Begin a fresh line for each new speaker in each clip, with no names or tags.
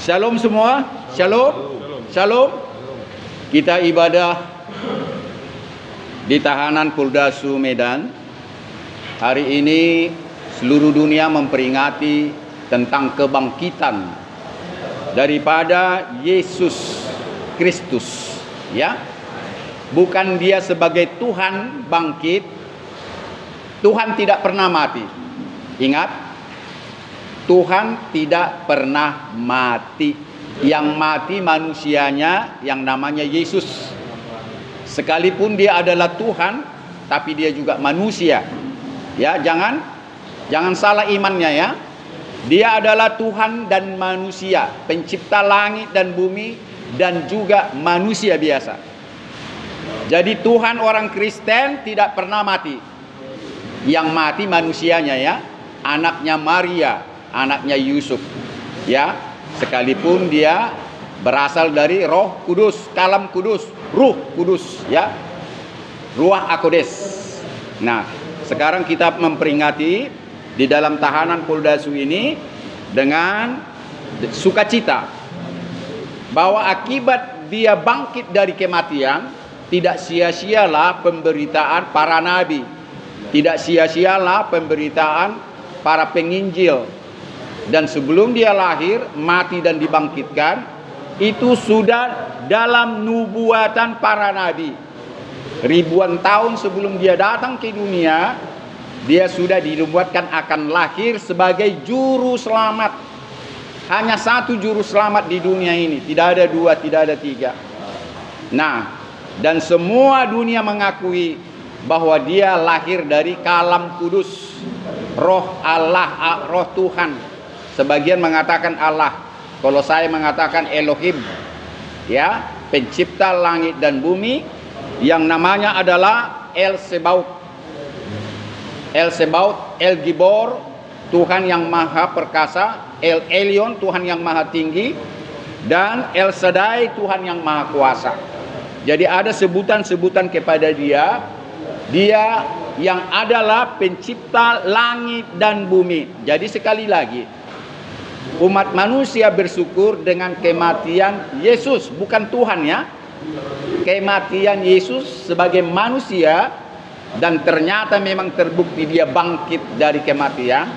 Shalom semua. Shalom. Shalom. Kita ibadah di tahanan Polda Medan. Hari ini seluruh dunia memperingati tentang kebangkitan daripada Yesus Kristus, ya. Bukan dia sebagai Tuhan bangkit. Tuhan tidak pernah mati. Ingat, Tuhan tidak pernah mati. Yang mati manusianya yang namanya Yesus. Sekalipun dia adalah Tuhan, tapi dia juga manusia. Ya, jangan salah imannya, ya. Dia adalah Tuhan dan manusia, pencipta langit dan bumi dan juga manusia biasa. Jadi Tuhan orang Kristen tidak pernah mati. Yang mati manusianya, ya. Anaknya Maria, anaknya Yusuf, ya, sekalipun dia berasal dari Roh Kudus, Kalam Kudus, Ruh Kudus, ya, Ruah Akodes. Nah, sekarang kita memperingati di dalam tahanan Polda ini dengan sukacita bahwa akibat dia bangkit dari kematian, tidak sia-sialah pemberitaan para nabi, tidak sia-sialah pemberitaan para penginjil. Dan sebelum dia lahir, mati dan dibangkitkan, itu sudah dalam nubuatan para nabi. Ribuan tahun sebelum dia datang ke dunia, dia sudah dinubuatkan akan lahir sebagai juru selamat. Hanya satu juru selamat di dunia ini, tidak ada dua, tidak ada tiga. Nah, dan semua dunia mengakui bahwa dia lahir dari Kalam Kudus, Roh Allah, Roh Tuhan. Sebagian mengatakan Allah, kalau saya mengatakan Elohim, ya, pencipta langit dan bumi, yang namanya adalah El Sebaut. El Sebaut, El Gibor, Tuhan yang maha perkasa, El Elyon, Tuhan yang maha tinggi, dan El Shaddai, Tuhan yang maha kuasa. Jadi ada sebutan-sebutan kepada dia. Dia yang adalah pencipta langit dan bumi. Jadi sekali lagi, umat manusia bersyukur dengan kematian Yesus, bukan Tuhan, ya. Kematian Yesus sebagai manusia, dan ternyata memang terbukti dia bangkit dari kematian,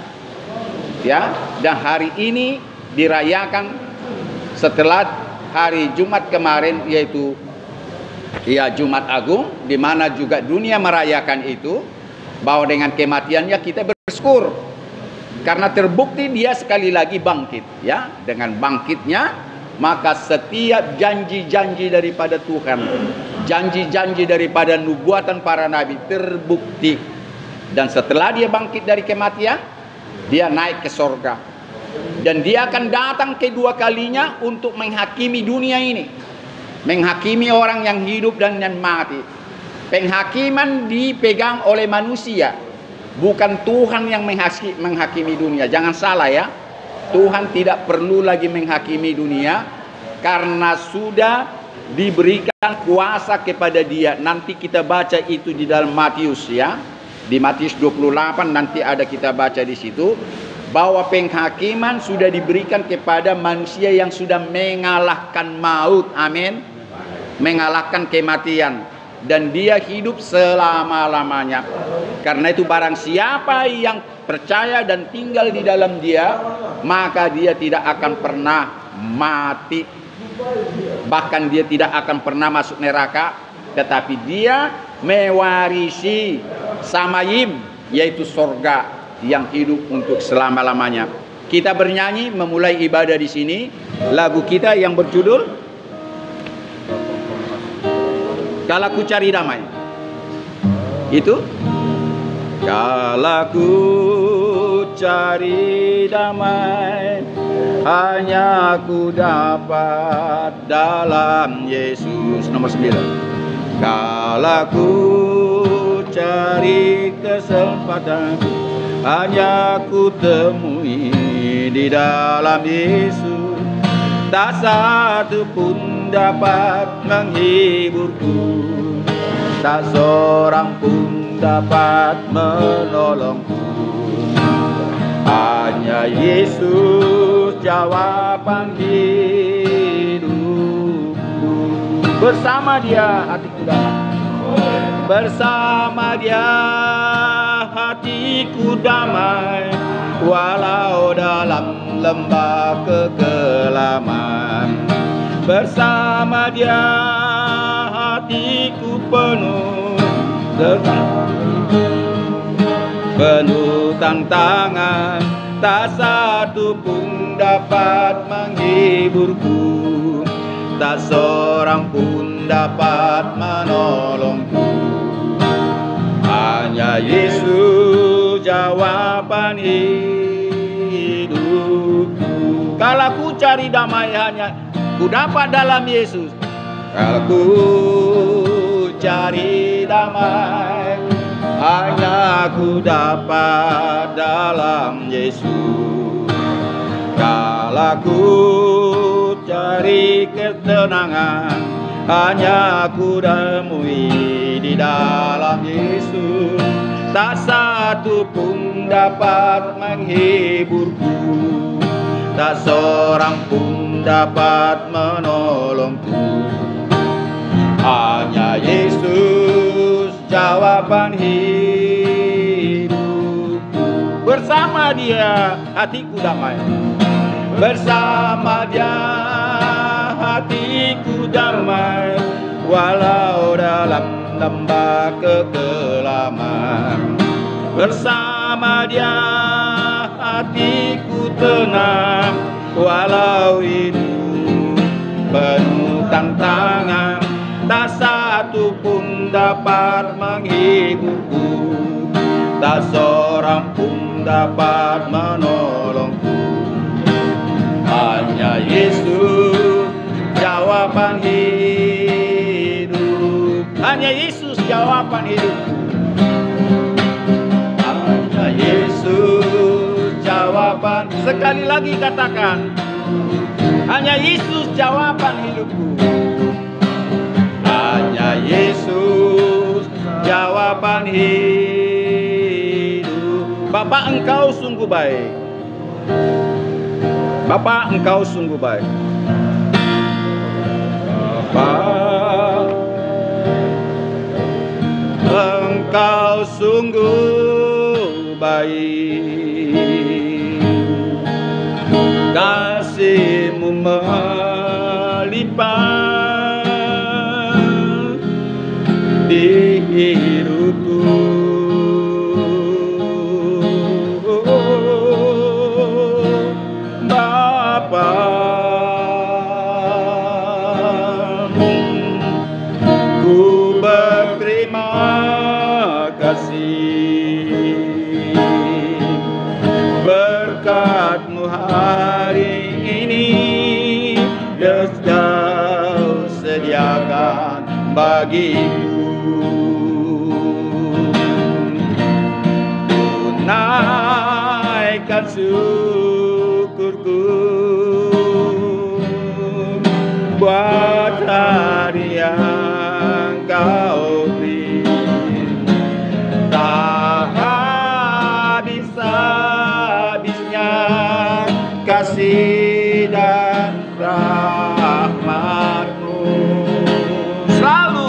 ya. Dan hari ini dirayakan setelah hari Jumat kemarin, yaitu ya Jumat Agung, di mana juga dunia merayakan itu, bahwa dengan kematiannya kita bersyukur. Karena terbukti dia sekali lagi bangkit, ya. Dengan bangkitnya, maka setiap janji-janji daripada Tuhan, janji-janji daripada nubuatan para nabi terbukti. Dan setelah dia bangkit dari kematian, dia naik ke sorga. Dan dia akan datang kedua kalinya untuk menghakimi dunia ini, menghakimi orang yang hidup dan yang mati. Penghakiman dipegang oleh manusia, bukan Tuhan yang menghakimi dunia. Jangan salah, ya. Tuhan tidak perlu lagi menghakimi dunia karena sudah diberikan kuasa kepada dia. Nanti kita baca itu di dalam Matius, ya. Di Matius 28 nanti ada kita baca di situ bahwa penghakiman sudah diberikan kepada manusia yang sudah mengalahkan maut. Amin. Mengalahkan kematian. Dan dia hidup selama-lamanya. Karena itu barang siapa yang percaya dan tinggal di dalam dia, maka dia tidak akan pernah mati. Bahkan dia tidak akan pernah masuk neraka, tetapi dia mewarisi Samayim, yaitu sorga yang hidup untuk selama-lamanya. Kita bernyanyi memulai ibadah di sini. Lagu kita yang berjudul Kala Ku Cari Damai. Itu kala ku cari damai, hanya ku dapat dalam Yesus. Nomor 9. Kala ku cari kesempatan, hanya ku temui di dalam Yesus. Tak satu pun dapat menghiburku, tak seorang pun dapat menolongku. Hanya Yesus jawab panggilan Bersama Dia hatiku damai. Bersama Dia hatiku damai, walau dalam lembah kekelaman. Bersama Dia hatiku penuh tantangan, tak satu pun dapat menghiburku, tak seorang pun dapat menolongku. Hanya Yesus jawaban hidupku. Kalau ku cari damai hanya ku dapat dalam Yesus. Kalau ku cari damai hanya ku dapat dalam Yesus. Kalau ku cari ketenangan hanya ku temui di dalam Yesus. Tak satu pun dapat menghiburku, tak seorang pun dapat menolongku. Hanya Yesus jawaban hidupku. Bersama Dia hatiku damai. Bersama Dia hatiku damai, walau dalam lembah kekelaman. Bersama Dia hatiku tenang, walau hidup penuh tantangan. Tak satu pun dapat menghiburku, tak seorang pun dapat menolongku. Hanya Yesus jawaban hidup. Hanya Yesus jawaban hidupku. Hanya Yesus jawaban. Sekali lagi katakan, hanya Yesus jawaban hidupku. Hanya Yesus jawaban hidup. Bapa, Engkau sungguh baik. Bapa, Engkau sungguh baik. Bapa, Engkau sungguh baik. Kasih-Mu melimpah di hidupku. Bapa, ku berterima kasih berkat-Mu hari ini Kau sediakan bagiku. Tunaikan syukurku buat hari yang Kau beri. Tak habis-habisnya kasih dan rahmat-Mu. Selalu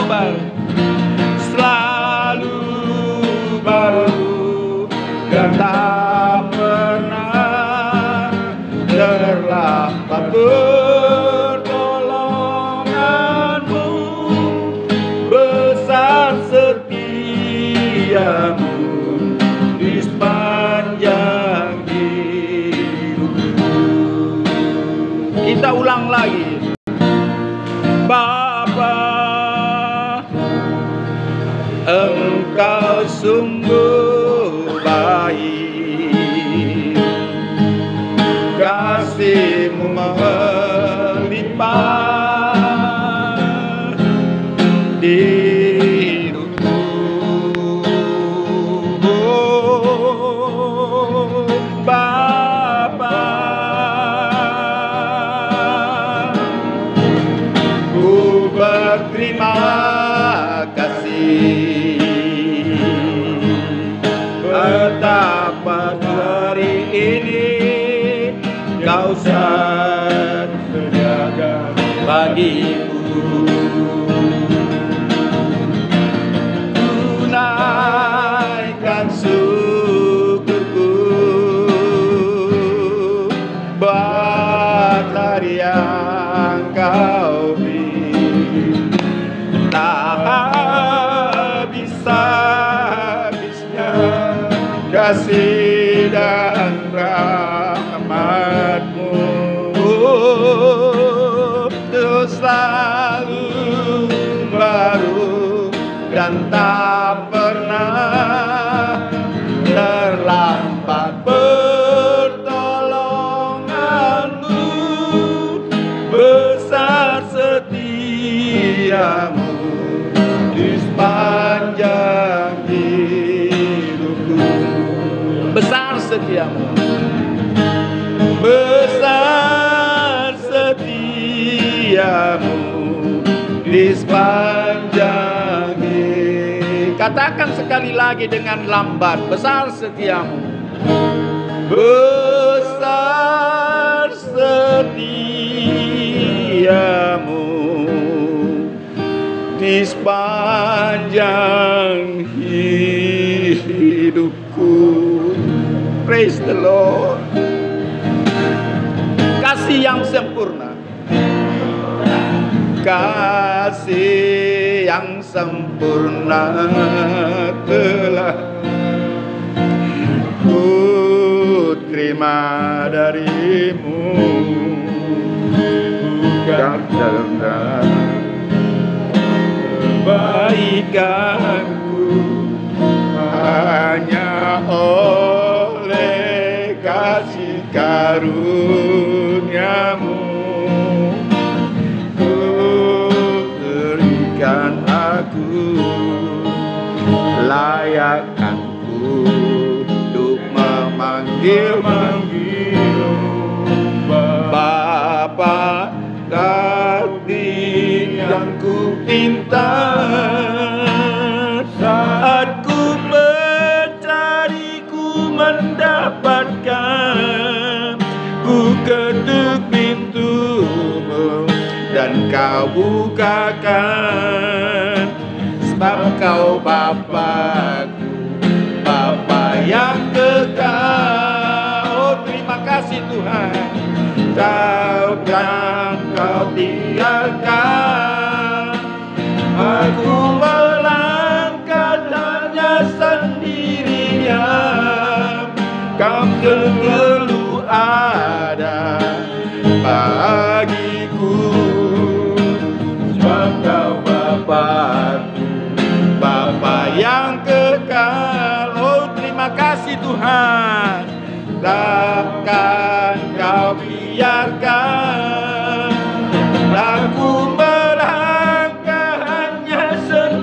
baru dan tak pernah terlambat. Pertolongan-Mu besar, setia-Mu di sepanjang hidupku. Kita ulang lagi. Bapa, Engkau sungguh baik. Kasih-Mu melimpah di hidupku. Bapa, ku berterima kasih betapa hari ini Kau sediakan bagiku. Tunaikan syukurku buat hari yang Kau beri. Tak habis-habisnya kasih dan rahmat-Mu, terus selalu baru dan tak pernah terlambat pertolongan-Mu, besar setiamu di sepanjang hidupku. Besar setiamu, besar setiamu di sepanjang hidup. Katakan sekali lagi dengan lambat, besar setiamu, besar setiamu di sepanjang hidupku. Praise the Lord. Kasih yang sempurna, kasih yang sempurna telah ku terima dari-Mu, bukan karena kebaikanku, hanya oleh kasih karunia-Mu aku layakkan untuk memanggil-manggil Bapa. Kasih yang ku minta saat ku mencari, ku mendapatkan, ku ketuk pintu-Mu dan Kau bukakan, sebab Kau Bapa-Ku, Bapa yang kekal. Oh, terima kasih Tuhan, Kau kan Kau biarkan aku melangkah hanya sendirian. Kau selalu ada bagiku, sebab Kau Bapa-Ku, Bapa yang kekal. Oh, terima kasih Tuhan, takkan Kau biarkan aku melangkah hanya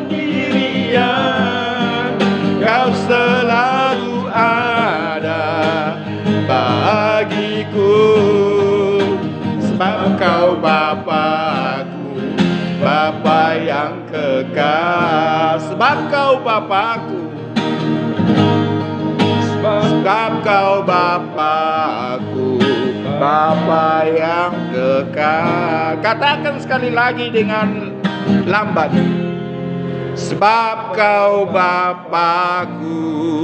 sendirian. Kau selalu ada bagiku, sebab Kau Bapa-Ku, Bapa yang kekal. Sebab Kau Bapa-Ku, sebab Kau Bapa-Ku, Bapa yang kekal. Katakan sekali lagi dengan lambat, sebab Kau Bapa-Ku,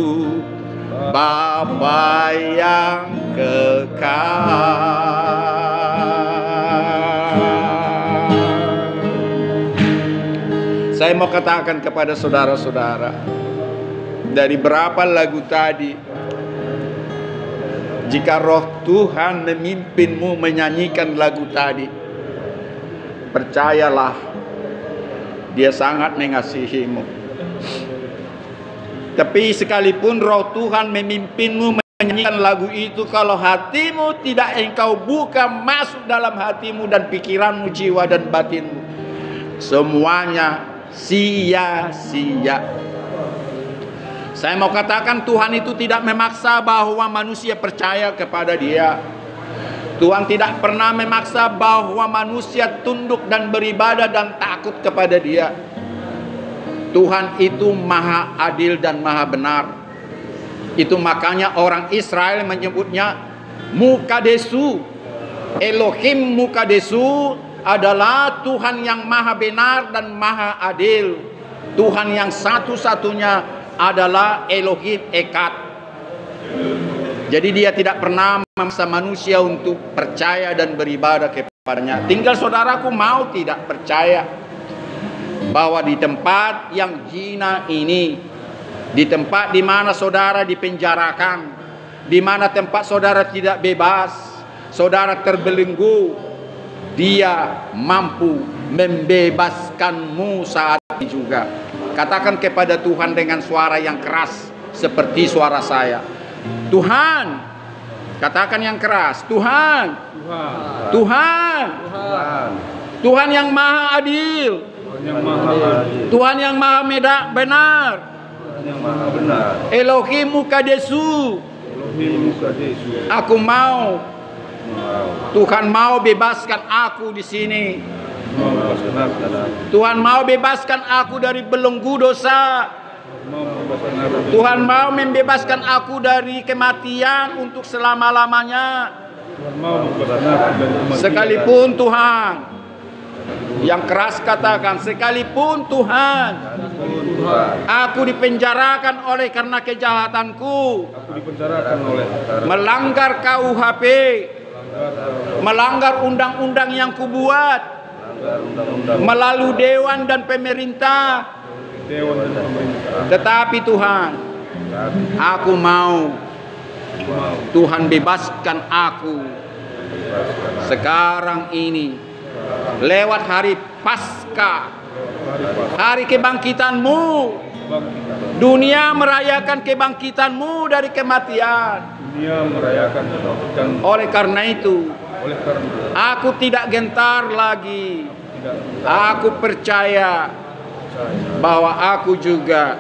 Bapa yang kekal. Saya mau katakan kepada saudara-saudara, dari berapa lagu tadi, jika Roh Tuhan memimpinmu menyanyikan lagu tadi, percayalah, Dia sangat mengasihimu. Tapi sekalipun Roh Tuhan memimpinmu menyanyikan lagu itu, kalau hatimu tidak engkau buka masuk dalam hatimu dan pikiranmu, jiwa dan batinmu, semuanya sia-sia. Saya mau katakan, Tuhan itu tidak memaksa bahwa manusia percaya kepada Dia. Tuhan tidak pernah memaksa bahwa manusia tunduk dan beribadah dan takut kepada Dia. Tuhan itu maha adil dan maha benar. Itu makanya orang Israel menyebutnya Mukadesu. Elohim Mukadesu adalah Tuhan yang maha benar dan maha adil. Tuhan yang satu-satunya adalah Elohim Echad. Jadi dia tidak pernah memaksa manusia untuk percaya dan beribadah kepadanya. Tinggal saudaraku mau tidak percaya bahwa di tempat yang hina ini, di tempat di mana saudara dipenjarakan, di mana tempat saudara tidak bebas, saudara terbelenggu, dia mampu membebaskanmu saat ini juga. Katakan kepada Tuhan dengan suara yang keras seperti suara saya. Tuhan, katakan yang keras. Tuhan, Tuhan, Tuhan yang maha adil, Tuhan yang maha benar, Elohim Mukadesu. Aku mau, Tuhan mau bebaskan aku di sini. Tuhan mau bebaskan aku dari belenggu dosa. Tuhan mau membebaskan aku dari kematian untuk selama-lamanya. Sekalipun Tuhan, yang keras katakan, sekalipun Tuhan, aku dipenjarakan oleh karena kejahatanku, melanggar KUHP, melanggar undang-undang yang kubuat, melalui dewan dan pemerintah. Tetapi Tuhan, aku mau Tuhan bebaskan aku sekarang ini lewat hari Paskah, hari kebangkitanmu. Dunia merayakan kebangkitanmu dari kematian. Oleh karena itu, aku tidak gentar lagi. Aku percaya bahwa aku juga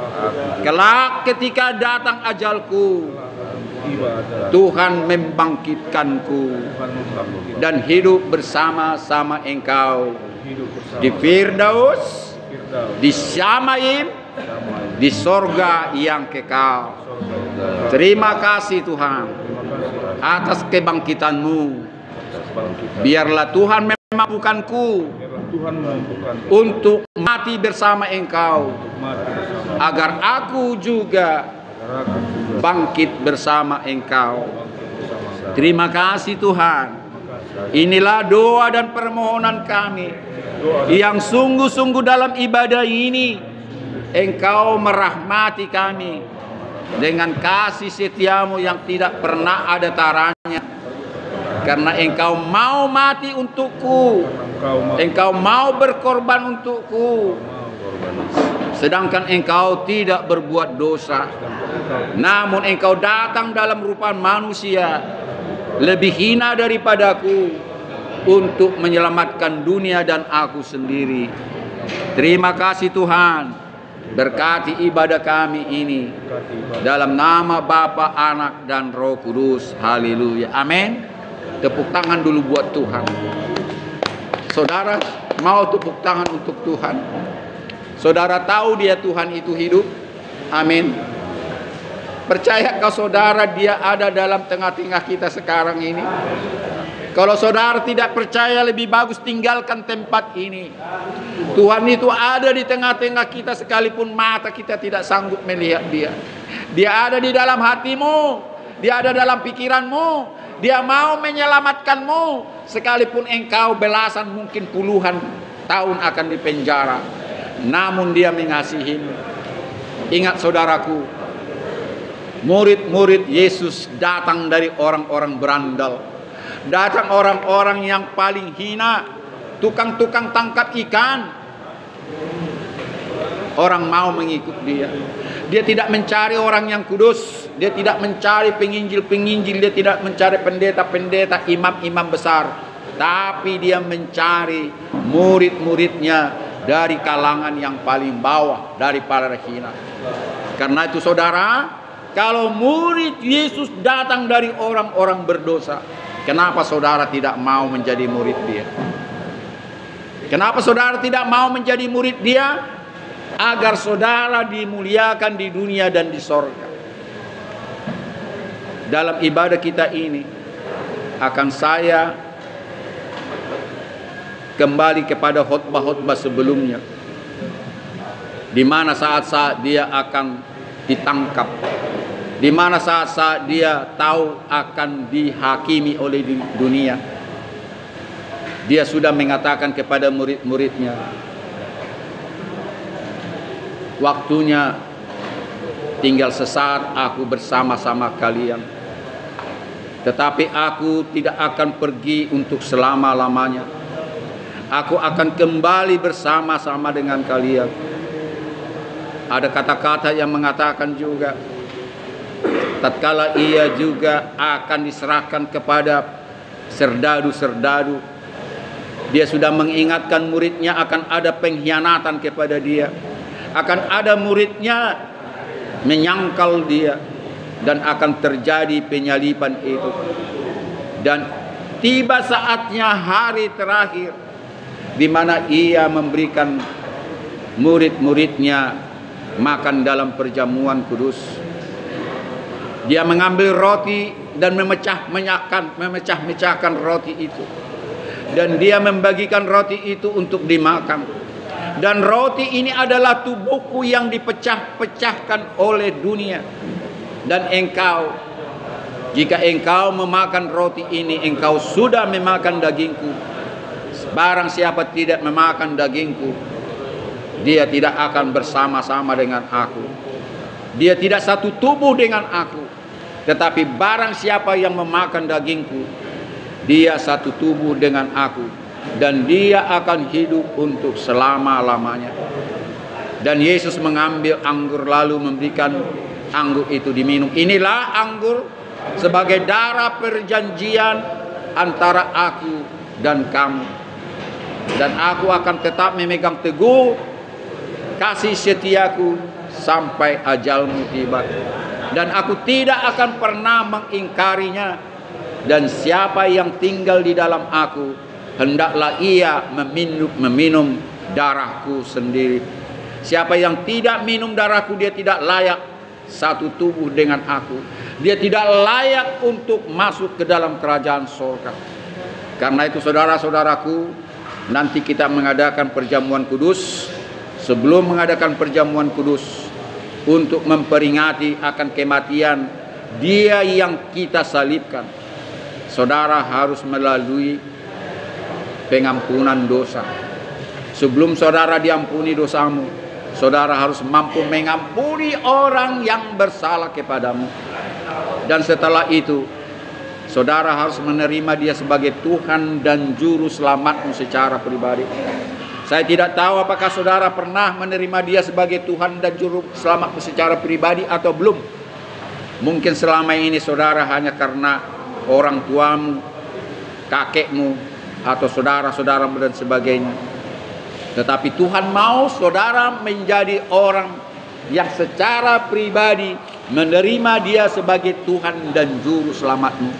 kelak ketika datang ajalku, Tuhan membangkitkanku dan hidup bersama-sama Engkau di Firdaus, di Syamaim, di sorga yang kekal. Terima kasih Tuhan atas kebangkitanmu. Biarlah Tuhan memampukanku untuk mati bersama Engkau, agar aku juga bangkit bersama Engkau. Terima kasih Tuhan. Inilah doa dan permohonan kami, yang sungguh-sungguh dalam ibadah ini Engkau merahmati kami dengan kasih setiamu yang tidak pernah ada taranya. Karena Engkau mau mati untukku, Engkau mau berkorban untukku, sedangkan Engkau tidak berbuat dosa. Namun Engkau datang dalam rupa manusia, lebih hina daripadaku, untuk menyelamatkan dunia dan aku sendiri. Terima kasih Tuhan. Berkati ibadah kami ini dalam nama Bapa, Anak, dan Roh Kudus. Haleluya. Amin. Tepuk tangan dulu buat Tuhan. Saudara mau tepuk tangan untuk Tuhan? Saudara tahu dia Tuhan itu hidup? Amin. Percaya kau saudara dia ada dalam tengah-tengah kita sekarang ini? Kalau saudara tidak percaya, lebih bagus tinggalkan tempat ini. Tuhan itu ada di tengah-tengah kita sekalipun mata kita tidak sanggup melihat dia. Dia ada di dalam hatimu, dia ada dalam pikiranmu. Dia mau menyelamatkanmu sekalipun engkau belasan mungkin puluhan tahun akan dipenjara. Namun dia mengasihimu. Ingat saudaraku, murid-murid Yesus datang dari orang-orang berandal. Datang orang-orang yang paling hina, tukang-tukang tangkap ikan. Orang mau mengikut dia. Dia tidak mencari orang yang kudus. Dia tidak mencari penginjil-penginjil. Dia tidak mencari pendeta-pendeta, imam-imam besar. Tapi dia mencari murid-muridnya dari kalangan yang paling bawah, dari para hina. Karena itu saudara, kalau murid Yesus datang dari orang-orang berdosa, kenapa saudara tidak mau menjadi murid dia? Kenapa saudara tidak mau menjadi murid dia? Agar saudara dimuliakan di dunia dan di sorga. Dalam ibadah kita ini akan saya kembali kepada khotbah-khotbah sebelumnya, di mana saat-saat dia akan ditangkap, di mana saat-saat dia tahu akan dihakimi oleh dunia. Dia sudah mengatakan kepada murid-muridnya, waktunya tinggal sesaat aku bersama-sama kalian, tetapi aku tidak akan pergi untuk selama-lamanya. Aku akan kembali bersama-sama dengan kalian. Ada kata-kata yang mengatakan juga, tatkala ia juga akan diserahkan kepada serdadu-serdadu, dia sudah mengingatkan muridnya akan ada pengkhianatan kepada dia, akan ada muridnya menyangkal dia, dan akan terjadi penyaliban itu. Dan tiba saatnya hari terakhir, di mana ia memberikan murid-muridnya makan dalam perjamuan kudus. Dia mengambil roti dan memecah-mecahkan roti itu, dan dia membagikan roti itu untuk dimakan. Dan roti ini adalah tubuhku yang dipecah-pecahkan oleh dunia. Dan engkau, jika engkau memakan roti ini, engkau sudah memakan dagingku. Barang siapa tidak memakan dagingku, dia tidak akan bersama-sama dengan aku. Dia tidak satu tubuh dengan aku. Tetapi barang siapa yang memakan dagingku, dia satu tubuh dengan aku, dan dia akan hidup untuk selama-lamanya. Dan Yesus mengambil anggur lalu memberikan anggur itu diminum. Inilah anggur sebagai darah perjanjian antara aku dan kamu. Dan aku akan tetap memegang teguh kasih setiaku sampai ajalmu tiba. Dan aku tidak akan pernah mengingkarinya. Dan siapa yang tinggal di dalam aku, hendaklah ia meminum darahku sendiri. Siapa yang tidak minum darahku, dia tidak layak satu tubuh dengan aku. Dia tidak layak untuk masuk ke dalam kerajaan surga. Karena itu saudara-saudaraku, nanti kita mengadakan perjamuan kudus. Sebelum mengadakan perjamuan kudus, untuk memperingati akan kematian dia yang kita salibkan, saudara harus melalui pengampunan dosa. Sebelum saudara diampuni dosamu, saudara harus mampu mengampuni orang yang bersalah kepadamu. Dan setelah itu, saudara harus menerima dia sebagai Tuhan dan Juru Selamatmu secara pribadi. Saya tidak tahu apakah saudara pernah menerima dia sebagai Tuhan dan Juru Selamatmu secara pribadi atau belum. Mungkin selama ini saudara hanya karena orang tuamu, kakekmu, atau saudara-saudaramu dan sebagainya. Tetapi Tuhan mau saudara menjadi orang yang secara pribadi menerima dia sebagai Tuhan dan Juru Selamatmu.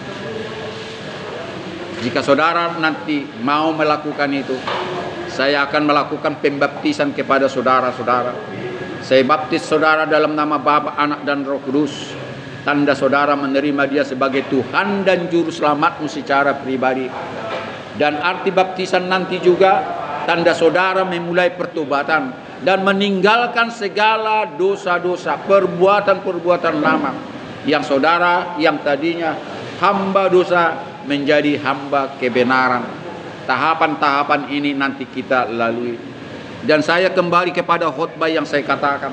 Jika saudara nanti mau melakukan itu, saya akan melakukan pembaptisan kepada saudara-saudara. Saya baptis saudara dalam nama Bapa, Anak, dan Roh Kudus. Tanda saudara menerima dia sebagai Tuhan dan Juru Selamatmu secara pribadi. Dan arti baptisan nanti juga tanda saudara memulai pertobatan dan meninggalkan segala dosa-dosa, perbuatan-perbuatan lama yang saudara yang tadinya hamba dosa menjadi hamba kebenaran. Tahapan-tahapan ini nanti kita lalui. Dan saya kembali kepada khotbah yang saya katakan.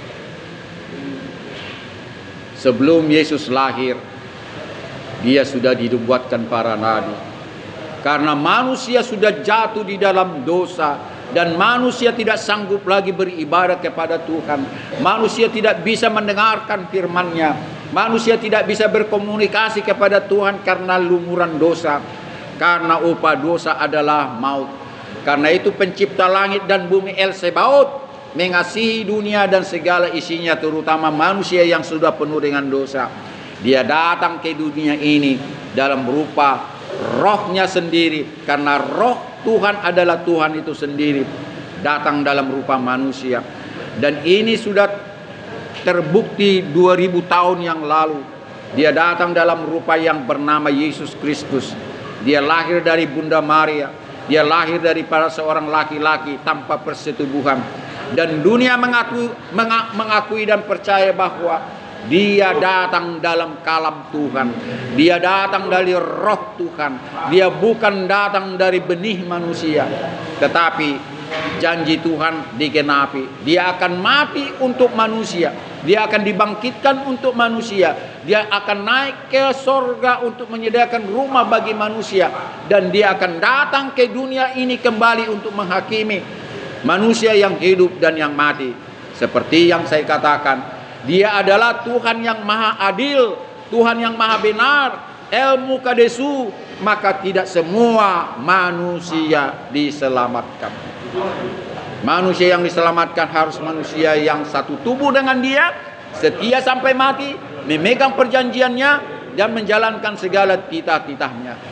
Sebelum Yesus lahir, dia sudah dinubuatkan para nabi. Karena manusia sudah jatuh di dalam dosa, dan manusia tidak sanggup lagi beribadah kepada Tuhan. Manusia tidak bisa mendengarkan firman-Nya. Manusia tidak bisa berkomunikasi kepada Tuhan karena lumuran dosa. Karena upah dosa adalah maut. Karena itu pencipta langit dan bumi El Sebaot mengasihi dunia dan segala isinya, terutama manusia yang sudah penuh dengan dosa. Dia datang ke dunia ini dalam rupa rohnya sendiri, karena roh Tuhan adalah Tuhan itu sendiri, datang dalam rupa manusia. Dan ini sudah terbukti 2000 tahun yang lalu. Dia datang dalam rupa yang bernama Yesus Kristus. Dia lahir dari Bunda Maria. Dia lahir daripada seorang laki-laki tanpa persetubuhan. Dan dunia mengakui dan percaya bahwa dia datang dalam kalam Tuhan. Dia datang dari roh Tuhan. Dia bukan datang dari benih manusia. Tetapi janji Tuhan digenapi. Dia akan mati untuk manusia. Dia akan dibangkitkan untuk manusia. Dia akan naik ke sorga untuk menyediakan rumah bagi manusia. Dan dia akan datang ke dunia ini kembali untuk menghakimi manusia yang hidup dan yang mati. Seperti yang saya katakan, dia adalah Tuhan yang maha adil, Tuhan yang maha benar, ilmu kadesu, maka tidak semua manusia diselamatkan. Manusia yang diselamatkan harus manusia yang satu tubuh dengan dia, setia sampai mati, memegang perjanjiannya, dan menjalankan segala titah-titahnya.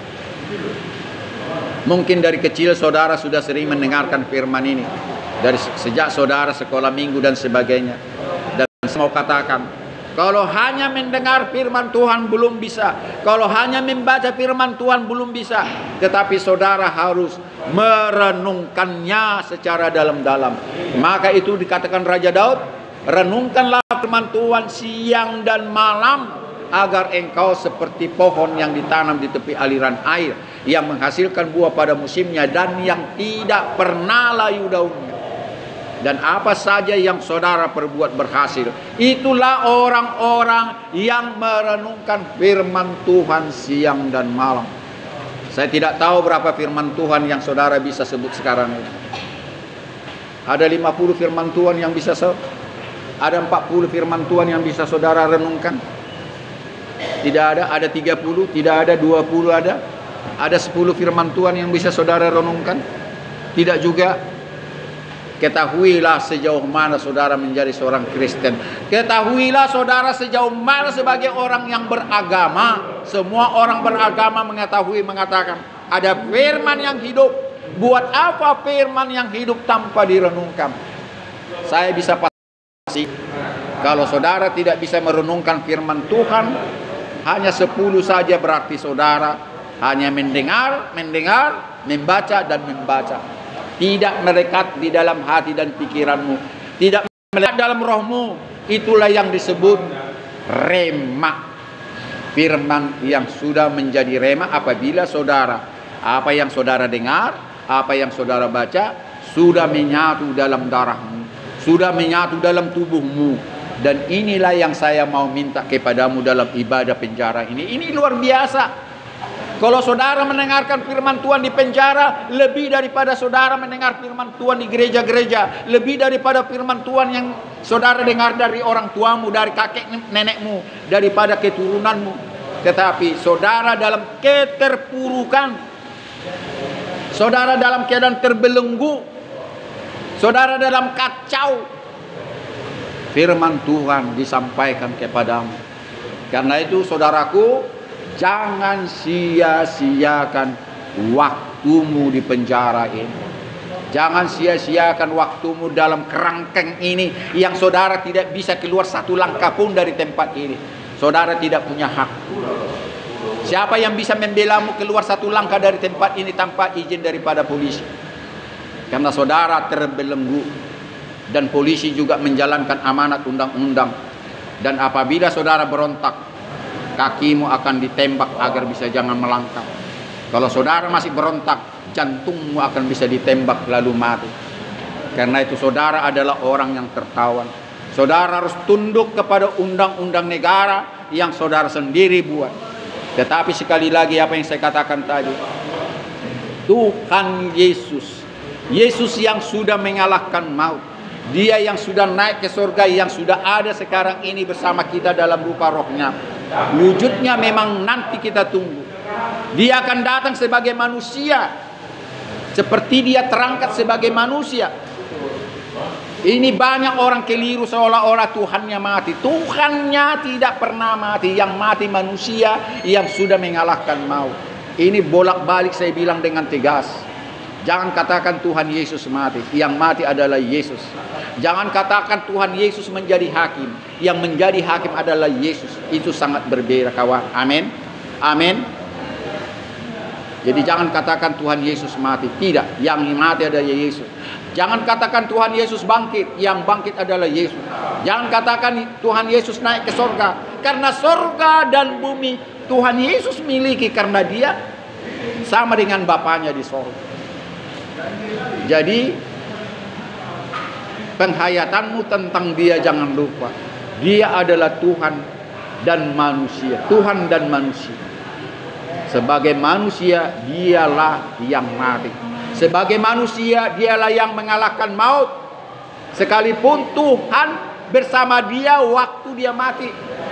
Mungkin dari kecil saudara sudah sering mendengarkan firman ini, dari sejak saudara sekolah minggu dan sebagainya. Dan saya mau katakan, kalau hanya mendengar firman Tuhan belum bisa, kalau hanya membaca firman Tuhan belum bisa, tetapi saudara harus merenungkannya secara dalam-dalam. Maka itu dikatakan Raja Daud, renungkanlah firman Tuhan siang dan malam, agar engkau seperti pohon yang ditanam di tepi aliran air, yang menghasilkan buah pada musimnya dan yang tidak pernah layu daunnya. Dan apa saja yang saudara perbuat berhasil. Itulah orang-orang yang merenungkan firman Tuhan siang dan malam. Saya tidak tahu berapa firman Tuhan yang saudara bisa sebut sekarang ini. Ada 50 firman Tuhan yang bisa, ada 40 firman Tuhan yang bisa saudara renungkan. Tidak ada, ada 30, tidak ada 20, ada 10 firman Tuhan yang bisa saudara renungkan. Tidak juga. Ketahuilah sejauh mana saudara menjadi seorang Kristen. Ketahuilah saudara sejauh mana sebagai orang yang beragama. Semua orang beragama mengatakan ada firman yang hidup. Buat apa firman yang hidup tanpa direnungkan? Saya bisa pasti, kalau saudara tidak bisa merenungkan firman Tuhan, hanya 10 saja berarti saudara hanya mendengar, membaca dan membaca. Tidak melekat di dalam hati dan pikiranmu, tidak melekat dalam rohmu. Itulah yang disebut rema. Firman yang sudah menjadi rema apabila saudara, apa yang saudara dengar, apa yang saudara baca, sudah menyatu dalam darahmu, sudah menyatu dalam tubuhmu. Dan inilah yang saya mau minta kepadamu dalam ibadah penjara ini. Ini luar biasa. Kalau saudara mendengarkan firman Tuhan di penjara, lebih daripada saudara mendengar firman Tuhan di gereja-gereja, lebih daripada firman Tuhan yang saudara dengar dari orang tuamu, dari kakek nenekmu, daripada keturunanmu. Tetapi saudara dalam keterpurukan, saudara dalam keadaan terbelenggu, saudara dalam kacau, firman Tuhan disampaikan kepadamu. Karena itu saudaraku, jangan sia-siakan waktumu di penjara ini. Jangan sia-siakan waktumu dalam kerangkeng ini yang saudara tidak bisa keluar satu langkah pun dari tempat ini. Saudara tidak punya hak. Siapa yang bisa membelamu keluar satu langkah dari tempat ini tanpa izin daripada polisi? Karena saudara terbelenggu. Dan polisi juga menjalankan amanat undang-undang. Dan apabila saudara berontak, kakimu akan ditembak agar bisa jangan melangkah. Kalau saudara masih berontak, jantungmu akan bisa ditembak lalu mati. Karena itu saudara adalah orang yang tertawan. Saudara harus tunduk kepada undang-undang negara yang saudara sendiri buat. Tetapi sekali lagi apa yang saya katakan tadi, Tuhan Yesus, Yesus yang sudah mengalahkan maut, Dia yang sudah naik ke surga, yang sudah ada sekarang ini bersama kita dalam rupa rohnya. Wujudnya memang nanti kita tunggu. Dia akan datang sebagai manusia, seperti dia terangkat sebagai manusia. Ini banyak orang keliru seolah-olah Tuhannya mati. Tuhannya tidak pernah mati. Yang mati manusia yang sudah mengalahkan maut. Ini bolak-balik saya bilang dengan tegas. Jangan katakan Tuhan Yesus mati. Yang mati adalah Yesus. Jangan katakan Tuhan Yesus menjadi hakim. Yang menjadi hakim adalah Yesus. Itu sangat berbeda, kawan. Amin. Amin. Jadi jangan katakan Tuhan Yesus mati. Tidak, yang mati adalah Yesus. Jangan katakan Tuhan Yesus bangkit. Yang bangkit adalah Yesus. Jangan katakan Tuhan Yesus naik ke sorga. Karena sorga dan bumi Tuhan Yesus miliki. Karena dia sama dengan Bapaknya di sorga. Jadi penghayatanmu tentang dia jangan lupa. Dia adalah Tuhan dan manusia. Tuhan dan manusia. Sebagai manusia dialah yang mati. Sebagai manusia dialah yang mengalahkan maut. Sekalipun Tuhan bersama dia waktu dia mati.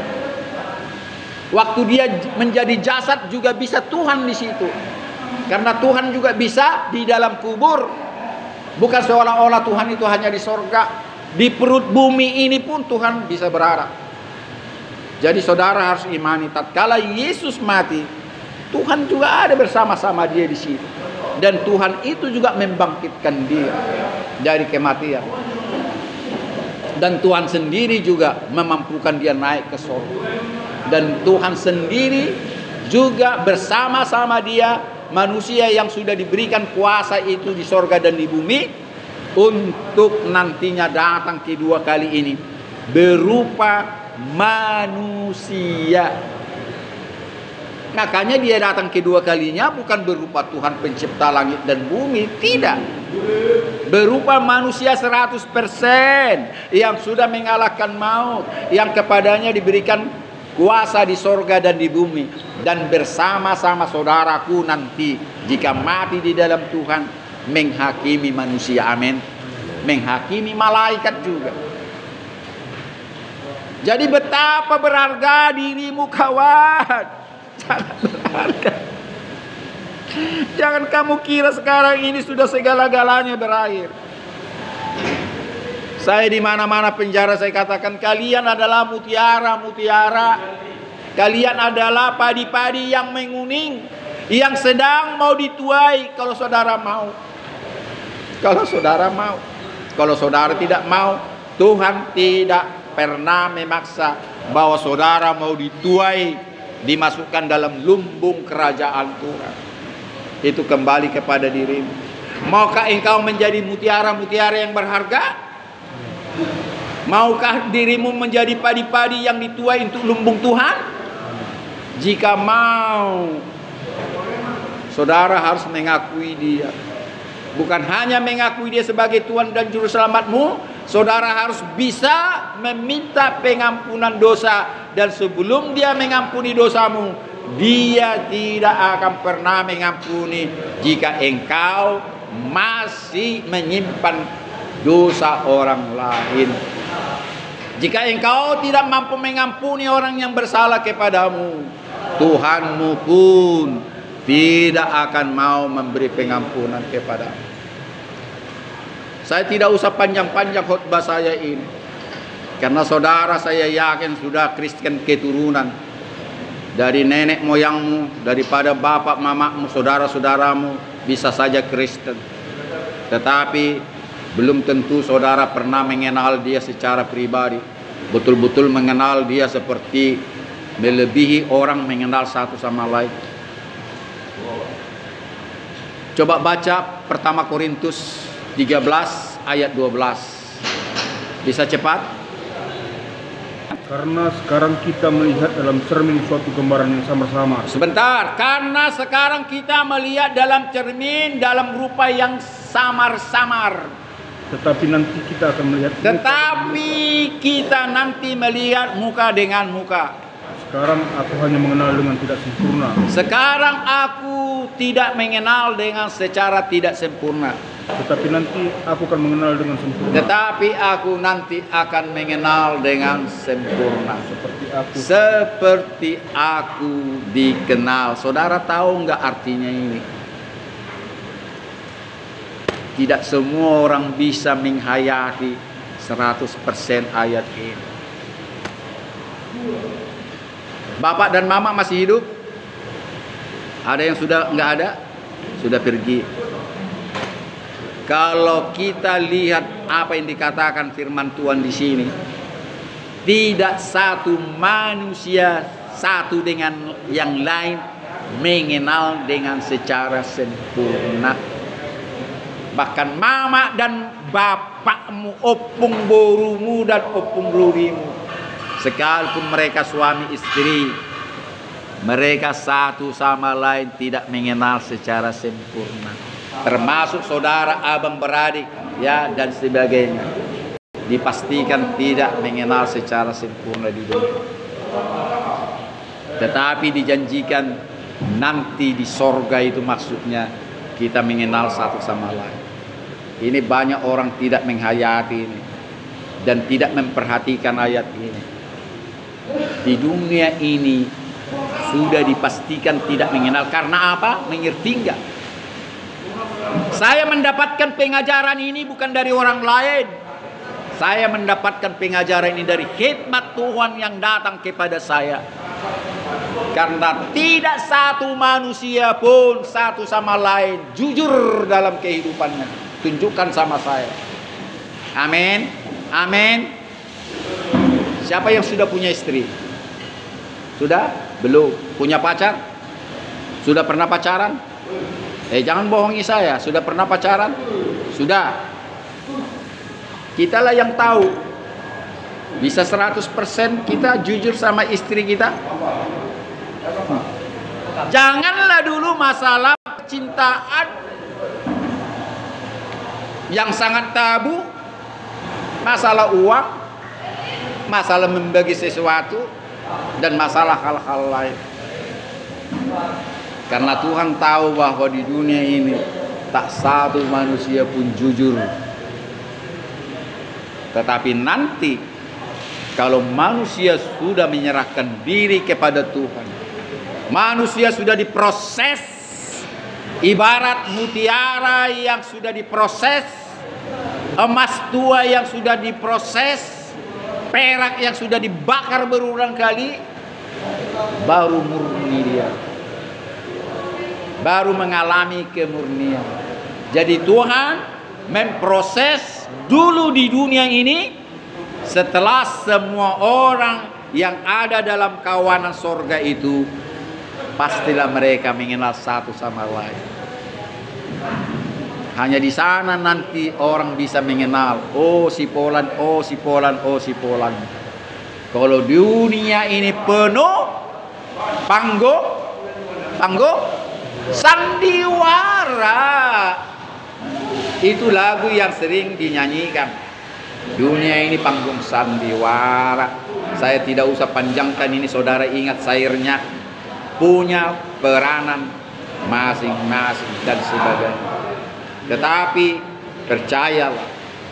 Waktu dia menjadi jasad juga bisa Tuhan di situ. Karena Tuhan juga bisa di dalam kubur. Bukan seolah-olah Tuhan itu hanya di sorga. Di perut bumi ini pun Tuhan bisa berada. Jadi saudara harus imani, tatkala Yesus mati, Tuhan juga ada bersama-sama dia di situ. Dan Tuhan itu juga membangkitkan dia dari kematian. Dan Tuhan sendiri juga memampukan dia naik ke surga. Dan Tuhan sendiri juga bersama-sama dia, manusia yang sudah diberikan kuasa itu di surga dan di bumi, untuk nantinya datang kedua kali ini berupa manusia. Makanya dia datang kedua kalinya bukan berupa Tuhan pencipta langit dan bumi, tidak. Berupa manusia 100% yang sudah mengalahkan maut, yang kepadanya diberikan kuasa di sorga dan di bumi. Dan bersama-sama saudaraku nanti jika mati di dalam Tuhan menghakimi manusia, amin. Menghakimi malaikat juga. Jadi betapa berharga dirimu kawan. Sangat berharga. Jangan kamu kira sekarang ini sudah segala-galanya berakhir. Saya di mana-mana penjara saya katakan kalian adalah mutiara-mutiara. Kalian adalah padi-padi yang menguning, yang sedang mau dituai kalau saudara mau. Kalau saudara mau. Kalau saudara tidak mau, Tuhan tidak pernah memaksa bahwa saudara mau dituai, dimasukkan dalam lumbung kerajaan Tuhan. Itu kembali kepada dirimu. Maukah engkau menjadi mutiara-mutiara yang berharga? Maukah dirimu menjadi padi-padi yang dituai untuk lumbung Tuhan? Jika mau, saudara harus mengakui dia. Bukan hanya mengakui dia sebagai Tuhan dan Juru Selamatmu, saudara harus bisa meminta pengampunan dosa. Dan sebelum dia mengampuni dosamu, dia tidak akan pernah mengampuni jika engkau masih menyimpan dosa orang lain. Jika engkau tidak mampu mengampuni orang yang bersalah kepadamu, Tuhanmu pun tidak akan mau memberi pengampunan kepadamu. Saya tidak usah panjang-panjang khotbah saya ini, karena saudara saya yakin sudah Kristen keturunan. Dari nenek moyangmu, daripada bapak mamamu, saudara-saudaramu bisa saja Kristen. Tetapi belum tentu saudara pernah mengenal dia secara pribadi. Betul-betul mengenal dia seperti melebihi orang mengenal satu sama lain. Coba baca pertama Korintus 13 ayat 12. Bisa cepat?
Karena sekarang kita melihat dalam cermin suatu gambaran yang samar-samar.
Sebentar, karena sekarang kita melihat dalam cermin dalam rupa yang samar-samar.
Tetapi nanti kita akan melihat.
Tetapi kita nanti melihat muka dengan muka.
Sekarang aku hanya mengenal dengan tidak sempurna.
Sekarang aku tidak mengenal dengan secara tidak sempurna.
Tetapi nanti aku akan mengenal dengan sempurna.
Tetapi aku nanti akan mengenal dengan sempurna. Seperti aku dikenal. Saudara tahu nggak artinya ini? Tidak semua orang bisa menghayati 100% ayat ini. Bapak dan mama masih hidup? Ada yang sudah nggak ada? Sudah pergi. Kalau kita lihat apa yang dikatakan firman Tuhan di sini, tidak satu manusia satu dengan yang lain mengenal dengan secara sempurna. Bahkan mama dan bapakmu, opung borumu dan opung blurimu, sekalipun mereka suami istri, mereka satu sama lain tidak mengenal secara sempurna. Termasuk saudara, abang beradik, ya, dan sebagainya. Dipastikan tidak mengenal secara sempurna di dunia. Tetapi dijanjikan nanti di sorga itu maksudnya kita mengenal satu sama lain. Ini banyak orang tidak menghayati ini dan tidak memperhatikan ayat ini. Di dunia ini sudah dipastikan tidak mengenal. Karena apa? Mengerti enggak? Saya mendapatkan pengajaran ini bukan dari orang lain. Saya mendapatkan pengajaran ini dari hikmat Tuhan yang datang kepada saya. Karena tidak satu manusia pun satu sama lain jujur dalam kehidupannya. Tunjukkan sama saya. Amin. Amin. Siapa yang sudah punya istri? Sudah? Belum. Punya pacar? Sudah pernah pacaran? Jangan bohongi saya. Sudah pernah pacaran? Sudah. Kitalah yang tahu. Bisa 100% kita jujur sama istri kita. Janganlah dulu masalah percintaan yang sangat tabu, masalah uang, masalah membagi sesuatu, dan masalah hal-hal lain. Karena Tuhan tahu bahwa di dunia ini tak satu manusia pun jujur. Tetapi nanti kalau manusia sudah menyerahkan diri kepada Tuhan, manusia sudah diproses ibarat mutiara yang sudah diproses, emas tua yang sudah diproses, perak yang sudah dibakar berulang kali, baru murni dia, baru mengalami kemurnian. Jadi Tuhan memproses dulu di dunia ini. Setelah semua orang yang ada dalam kawanan sorga itu, pastilah mereka mengenal satu sama lain. Hanya di sana nanti orang bisa mengenal, oh si Polan, oh si Polan, oh si Polan. Kalau dunia ini penuh panggung sandiwara. Itu lagu yang sering dinyanyikan. Dunia ini panggung sandiwara. Saya tidak usah panjangkan ini, saudara ingat syairnya. Punya peranan masing-masing dan sebagainya. Tetapi percayalah,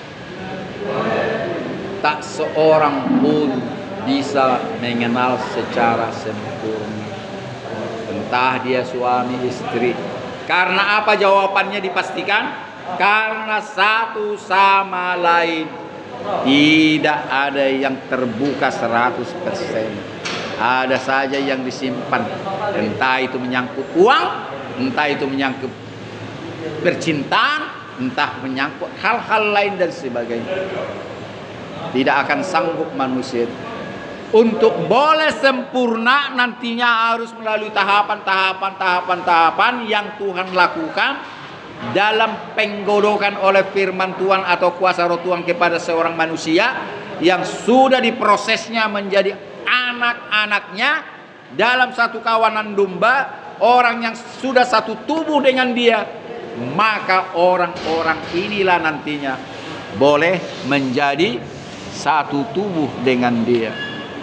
tak seorang pun bisa mengenal secara sempurna. Entah dia suami istri. Karena apa jawabannya dipastikan? Karena satu sama lain tidak ada yang terbuka 100%. Ada saja yang disimpan. Entah itu menyangkut uang, entah itu menyangkut percintaan, entah menyangkut hal-hal lain dan sebagainya. Tidak akan sanggup manusia. Untuk boleh sempurna nantinya harus melalui tahapan yang Tuhan lakukan dalam penggodokan oleh firman Tuhan atau kuasa roh Tuhan kepada seorang manusia yang sudah diprosesnya menjadi anak-anaknya dalam satu kawanan domba, orang yang sudah satu tubuh dengan dia. Maka orang-orang inilah nantinya boleh menjadi satu tubuh dengan dia.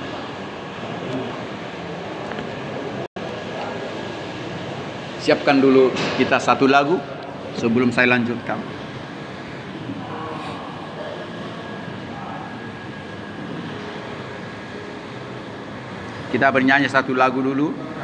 Siapkan dulu kita satu lagu sebelum saya lanjutkan. Kita bernyanyi satu lagu dulu.